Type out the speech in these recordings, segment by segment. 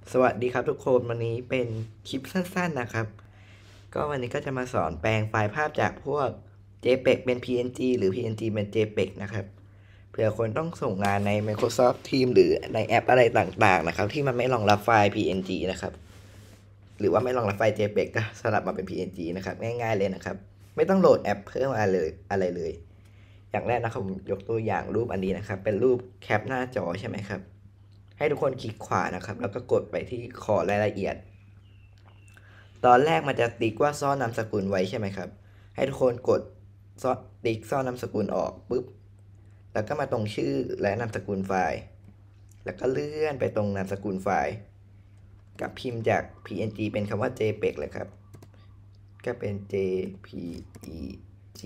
สวัสดีครับทุกคนวันนี้เป็นคลิปสั้นๆนะครับก็วันนี้ก็จะมาสอนแปลงไฟล์ภาพจากพวก JPEG เป็น PNG หรือ PNG เป็น JPEG นะครับเผื่อคนต้องส่งงานใน Microsoft Teams หรือในแอปอะไรต่างๆนะครับที่มันไม่รองรับไฟล์ PNG นะครับหรือว่าไม่รองรับไฟล์ JPEG ก็สลับมาเป็น PNG นะครับง่ายๆเลยนะครับไม่ต้องโหลดแอปเพิ่มอะไรเลยอย่างแรกนะครับผมยกตัวอย่างรูปอันนี้นะครับเป็นรูปแคปหน้าจอใช่ไหมครับให้ทุกคนคลิกขวานะครับแล้วก็กดไปที่ขอรายละเอียดตอนแรกมันจะติ๊กว่าซ่อนนามสกุลไว้ใช่ไหมครับให้ทุกคนกดติ๊กซ่อนนามสกุลออกปุ๊บแล้วก็มาตรงชื่อและนามสกุลไฟล์แล้วก็เลื่อนไปตรงนามสกุลไฟล์กับพิมพ์จาก PNG เป็นคำว่า JPEG เลยครับก็เป็น JPEG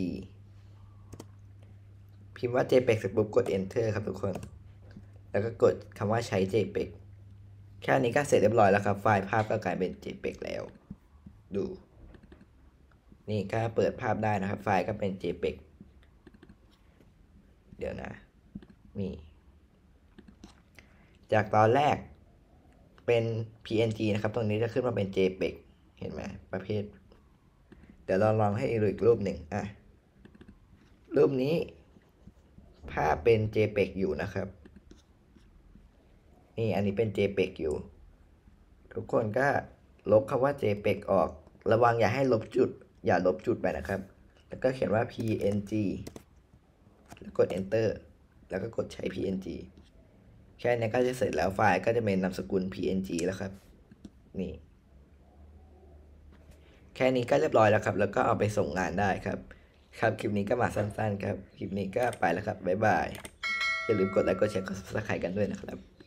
พิมพ์ว่า JPEG เสร็จปุ๊บกด Enter ครับทุกคนแล้วก็กดคำว่าใช้ JPEG แค่นี้ก็เสร็จเรียบร้อยแล้วครับไฟล์ภาพก็กลายเป็น JPEG แล้วดูนี่ก็เปิดภาพได้นะครับไฟล์ก็เป็น JPEG เดี๋ยวนะนี่จากตอนแรกเป็น PNG นะครับตรงนี้จะขึ้นมาเป็น JPEG เห็นไหมประเภทเดี๋ยวเราลองให้ดูอีกรูปหนึ่งรูปนี้ภาพเป็น JPEG อยู่นะครับนี่อันนี้เป็น JPEG อยู่ทุกคนก็ลบคำว่า JPEG ออกระวังอย่าลบจุดไปนะครับแล้วก็เขียนว่า PNG แล้วกด Enter แล้วก็กดใช้ PNG แค่นี้ก็จะเสร็จแล้วไฟล์ก็จะเป็นนามสกุล PNG แล้วครับนี่แค่นี้ก็เรียบร้อยแล้วครับแล้วก็เอาไปส่งงานได้ครับคลิปนี้ก็มาสั้นๆครับคลิปนี้ก็ไปแล้วครับบ๊ายบายอย่าลืมกดไลค์กดแชร์กด Subscribe กันด้วยนะครับ